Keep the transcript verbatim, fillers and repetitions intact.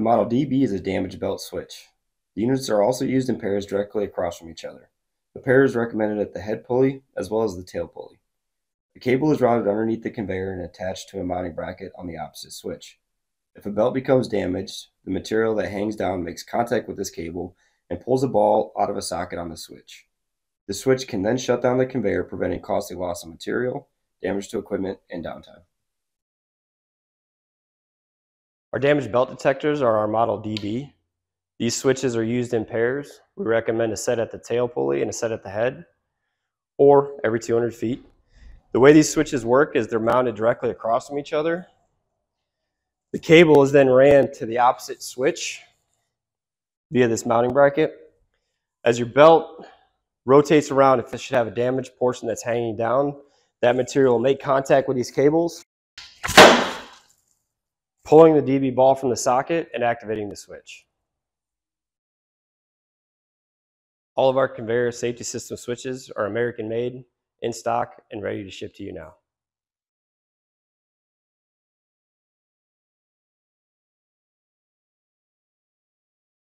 The model D B is a damaged belt switch. The units are also used in pairs directly across from each other. The pair is recommended at the head pulley as well as the tail pulley. The cable is routed underneath the conveyor and attached to a mounting bracket on the opposite switch. If a belt becomes damaged, the material that hangs down makes contact with this cable and pulls the ball out of a socket on the switch. The switch can then shut down the conveyor, preventing costly loss of material, damage to equipment, and downtime. Our damaged belt detectors are our model D B. These switches are used in pairs. We recommend a set at the tail pulley and a set at the head, or every two hundred feet. The way these switches work is they're mounted directly across from each other. The cable is then ran to the opposite switch via this mounting bracket. As your belt rotates around, if it should have a damaged portion that's hanging down, that material will make contact with these cables, pulling the D B ball from the socket and activating the switch. All of our Conveyor Safety System switches are American made, in stock, and ready to ship to you now.